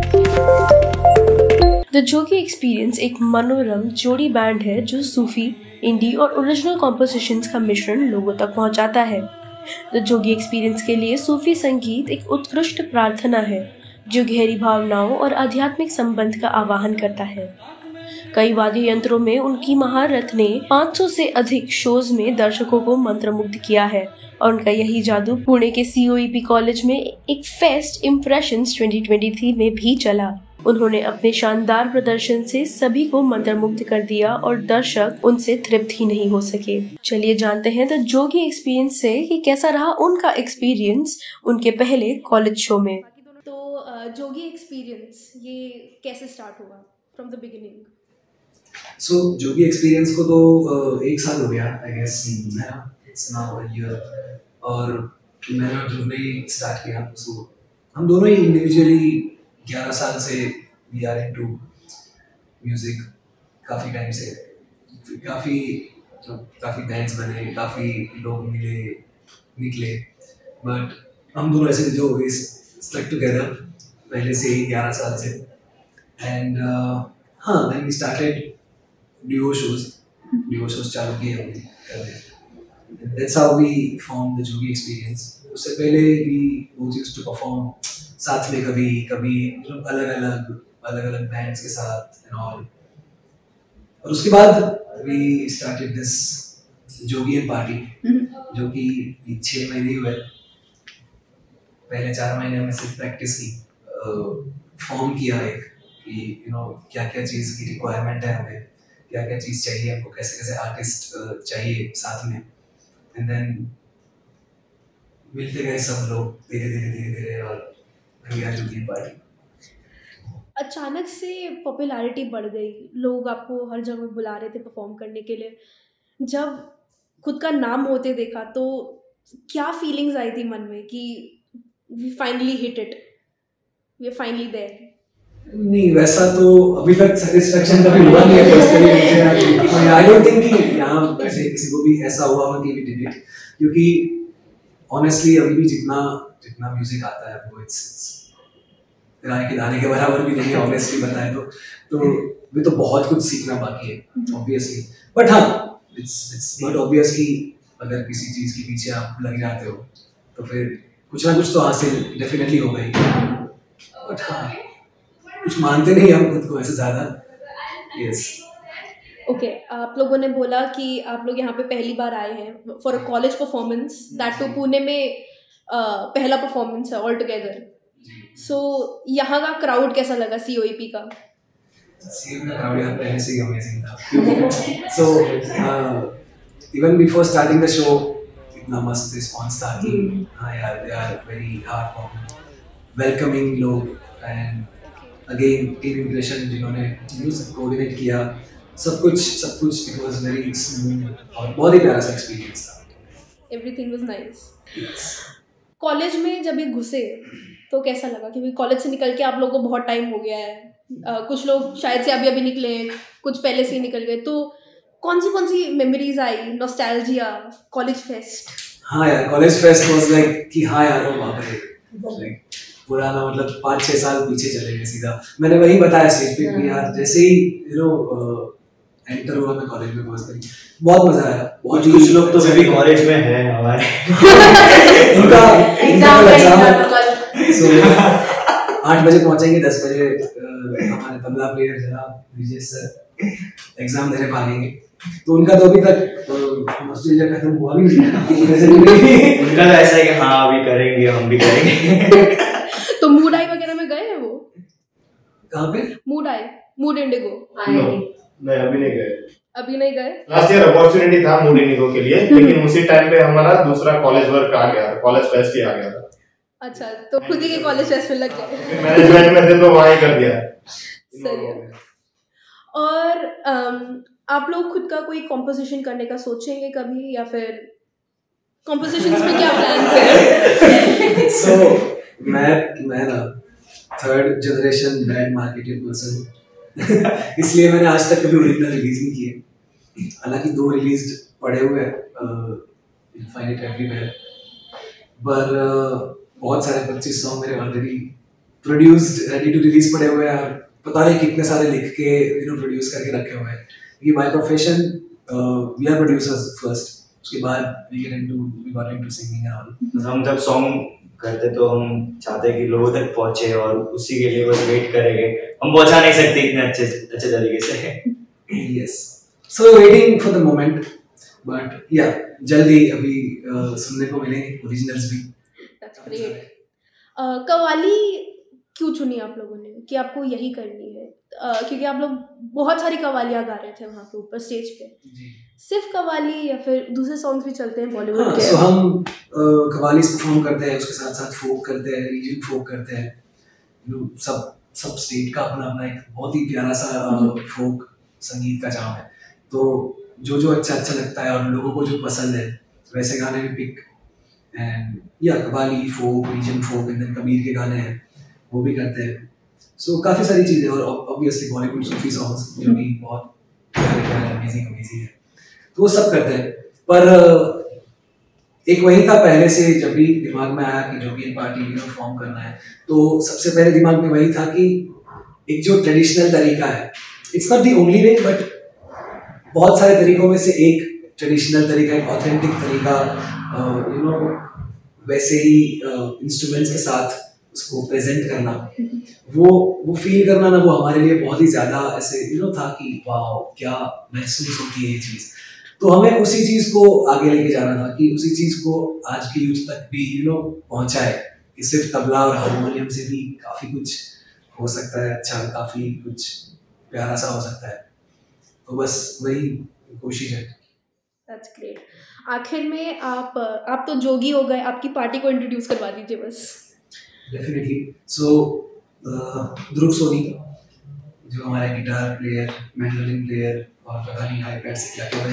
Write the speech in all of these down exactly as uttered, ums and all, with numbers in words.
The Jogi experience एक मनोरम जोड़ी बैंड है जो सूफी, इंडी और ओरिजिनल कॉम्पोजिशंस का मिश्रण लोगों तक पहुंचाता है। द जोगी एक्सपीरियंस के लिए सूफी संगीत एक उत्कृष्ट प्रार्थना है जो गहरी भावनाओं और आध्यात्मिक संबंध का आवाहन करता है। कई वाद्य यंत्रों में उनकी महारत ने पाँच सौ से अधिक शोज में दर्शकों को मंत्रमुग्ध किया है और उनका यही जादू पुणे के सी ओ ई पी कॉलेज में एक fest impressions twenty twenty three में भी चला। उन्होंने अपने शानदार प्रदर्शन से सभी को मंत्रमुग्ध कर दिया और दर्शक उनसे तृप्त ही नहीं हो सके। चलिए जानते हैं द जोगी एक्सपीरियंस से कि कैसा रहा उनका एक्सपीरियंस उनके पहले कॉलेज शो में। तो जोगी एक्सपीरियंस ये कैसे स्टार्ट हुआ from the beginning? So Jogi experience को तो uh, एक साल हो गया आई गेस, है ना, इट्स नाउ अ ईयर। और मैंने और ध्रुव ने स्टार्ट किया। सो so, हम दोनों ही इंडिविजुअली ग्यारह साल से वी आर इनटू म्यूजिक काफ़ी टाइम से। काफ़ी जो काफ़ी बैंड्स बने, काफ़ी लोग मिले निकले, बट हम दोनों ऐसे जो स्टक टुगेदर पहले से ही ग्यारह साल से। एंड हाँ, then we started duo shows duo shows चालू किए हमने करने। That's how we form the Jogi experience. उससे पहले we both used to perform साथ में, कभी कभी मतलब अलग अलग अलग अलग बैंड्स के साथ एंड ऑल। और उसके बाद we started this Jogiyan party जो कि छः महीने हुए। पहले चार महीने में सिर्फ प्रैक्टिस की, फॉर्म uh, किया एक कि यू नो क्या क्या चीज़ की रिक्वायरमेंट है हमें, क्या क्या चीज़ चाहिए हमको, कैसे कैसे आर्टिस्ट uh, चाहिए साथ में। एंड देन मिलते गए सब लोग धीरे धीरे धीरे धीरे और जोगी पार्टी। अचानक से पॉपुलैरिटी बढ़ गई, लोग आपको हर जगह बुला रहे थे परफॉर्म करने के लिए। जब खुद का नाम होते देखा तो क्या फीलिंग्स आई थी मन में कि we finally hit it, we are finally there? नहीं, वैसा तो अभी तक सेटिस्फेक्शन कभी हुआ नहीं है पर्सनली। आई डोंट थिंक कि यहाँ ऐसे किसी को भी ऐसा हुआ हो कि वी डिड इट, क्योंकि ऑनेस्टली अभी भी जितना जितना म्यूजिक आता है वो इट्स राय के दाने के बराबर भी नहीं है, ऑनेस्टली बताएं तो। तो भी तो बहुत कुछ सीखना बाकी है ऑब्वियसली, बट हाँ इट्स इट्स नॉट ऑब्वियस कि अगर किसी चीज़ के पीछे आप लग जाते हो तो फिर कुछ ना कुछ तो हासिल डेफिनेटली हो गई। बट हाँ, कुछ मानते नहीं हम खुद को ऐसे ज़्यादा। यस ओके okay, आप लोगों ने बोला कि आप लोग यहाँ पे पहली बार आए हैं for a college performance, that to Pune में uh, पहला परफॉर्मेंस है ऑल टुगेदर। सो यहाँ का क्राउड कैसा लगा सी ओ ई पी का? सी ओ ई पी का क्राउड यार पहले से ही अमेजिंग था। So even before starting the show इतना मस्त रिस्पॉन्स था कि हाँ यार they are very heart welcoming लोग। एंड अगेन टीम इम्प्रेशन जिन्होंने म्यूजिक कोऑर्डिनेट किया, सब कुछ सब कुछ इट वाज वेरी स्मूथ और बहुत ही प्यारा सा एक्सपीरियंस था। Everything was nice. कॉलेज में जब ये घुसे तो कैसा लगा? क्योंकि कॉलेज से निकल के आप लोगों को बहुत टाइम हो गया है, uh, कुछ लोग शायद से अभी अभी निकले, कुछ पहले से ही निकल गए, तो कौन सी कौन सी मेमोरीज आई, नॉस्टैल्जिया, कॉलेज फेस्ट? हाँ यार, कॉलेज फेस्ट वाज लाइक कि हाँ यार, ओ बाप रे, लाइक पुराना मतलब पाँच छः साल पीछे चले गए सीधा। मैंने वही बताया स्टेज पे कि यार जैसे ही यू नो एंटर हुआ मैं कॉलेज में पहुंच गई, बहुत मजा आया। बहुत ही कुछ लोग तो अभी कॉलेज में हैं हमारे उनका एग्जाम है, सो आठ बजे पहुंचेंगे, दस बजे हमारे तबला प्लेयर जनाब विजय सर एग्जाम देने भागेंगे। तो उनका तो अभी तक ऑस्ट्रेलिया खत्म हुआ भी नहीं। उनका तो ऐसा है कि हाँ अभी करेंगे, हम भी करेंगे। तो मूड आई वगैरह में गए हैं वो? कहाँ पे? Mood I, Mood Indigo? नहीं अभी नहीं गए। अभी नहीं गए? लास्ट ईयर अपॉर्चुनिटी था मूड इंडिगो के लिए, लेकिन उसी टाइम पे हमारा दूसरा कॉलेज वर्क आ गया था, कॉलेज फेस्ट ही आ गया था। अच्छा, तो खुद ही के कॉलेज फेस्ट में लग गए? मैनेजमेंट में थे तो वहाँ ही कर दिया। सही है। और आप लोग खुद का कोई कॉम्पोजिशन करने का सोचेंगे कभी, या फिर कॉम्पोजिशंस में क्या प्लान्स हैं? सो मैं मैं ना third generation band marketing person इसलिए मैंने आज तक कभी ओरिजिनल रिलीज नहीं किए। हालांकि दो रिलीज पड़े हुए हैं इनफाइनाइट एवरीवेयर, पर बहुत सारे पच्चीस सॉन्ग मेरे already produced ready to release पड़े हुए हैं, पता नहीं कितने सारे लिख के यू नो प्रोड्यूस करके रखे हुए हैं। ये by profession we are producers first, उसके बाद we get into we got into singing and all. हम जब सॉन्ग करते तो हम चाहते हैं कि लोगों तक पहुंचे और उसी के लिए बस वेट करेंगे, हम पहुंचा नहीं सकते इतने अच्छे अच्छे तरीके से। Yes, so waiting for the moment, but या जल्दी अभी uh, सुनने को मिलेंगे ओरिजिनल्स भी। That's great. कव्वाली क्यों चुनी आप लोगों ने कि आपको यही करनी है? uh, क्योंकि आप लोग बहुत सारी कव्वालियाँ गा रहे थे वहाँ पे ऊपर स्टेज पे, सिर्फ कव्वाली या फिर दूसरे सॉन्ग्स भी चलते हैं बॉलीवुड हाँ, के? so हम कव्वाली परफॉर्म करते हैं, उसके साथ साथ फोक करते हैं, रीजन फोक करते हैं, जो सब सब स्टेट का अपना अपना एक बहुत ही प्यारा सा फोक संगीत का जाम है। तो जो जो अच्छा अच्छा लगता है और लोगों को जो पसंद है वैसे गाने भी पिक, एंड या qawwali, folk, region folk, and then Kabir के गाने हैं वो भी करते हैं। सो so, काफ़ी सारी चीज़ें, और ऑब्वियसली बॉलीवुड सूफी सॉन्ग्स जो भी बहुत प्यारे प्यारे अमेजिंग अमेजिंग है, तो वो सब करते हैं। पर एक वही था पहले से, जब भी दिमाग में आया कि Jogi party you know form करना है, तो सबसे पहले दिमाग में वही था कि एक जो ट्रेडिशनल तरीका है, it's not the only way, but बहुत सारे तरीकों में से एक ट्रेडिशनल तरीका, एक ऑथेंटिक तरीका, यू नो वैसे ही इंस्ट्रूमेंट्स के साथ उसको प्रेजेंट करना, वो वो फील करना ना, वो हमारे लिए बहुत ही ज़्यादा ऐसे यू नो था कि वाह क्या महसूस होती है ये चीज़। तो हमें उसी चीज़ को आगे लेके जाना था कि उसी चीज़ को आज की यूथ तक भी यू नो पहुँचाए कि सिर्फ तबला और हारमोनियम से भी काफ़ी कुछ हो सकता है, अच्छा काफ़ी कुछ प्यारा सा हो सकता है। तो बस वही कोशिश है। That's great. आखिर में आप आप तो जोगी हो गए, आपकी पार्टी को इंट्रोड्यूस करवा दीजिए बस। डेफिनेटली। सो ध्रुव सोनी जो हमारे गिटार प्लेयर, मैंडोलिन प्लेयर और पता नहीं आईपैड से क्या क्या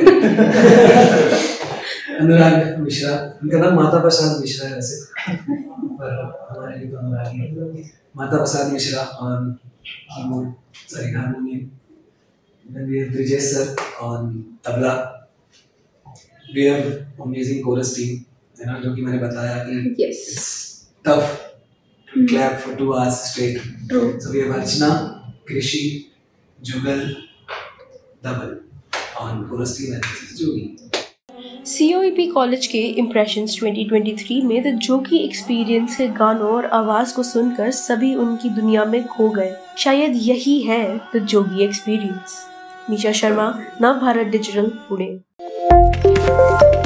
बजाते हैं, अनुराग मिश्रा, उनका नाम माता प्रसाद मिश्रा है वैसे, पर हमारे लिए तो अनुराग ही है। Mata Prasad Mishra on keyboard, sorry harmonium, then we have Brijesh sir on tabla, we have amazing chorus team, है ना, जो कि मैंने बताया कि yes, it's tough to clap for two hours straight. True. So we have Archana, Krishi, Jugal, Double on chorus team, and this is Jogi. C O E P college के impressions twenty twenty three में the Jogi experience के गानों और आवाज को सुनकर सभी उनकी दुनिया में खो गए। शायद यही है the Jogi experience. Misha Sharma, Nav Bharat digital, Pune.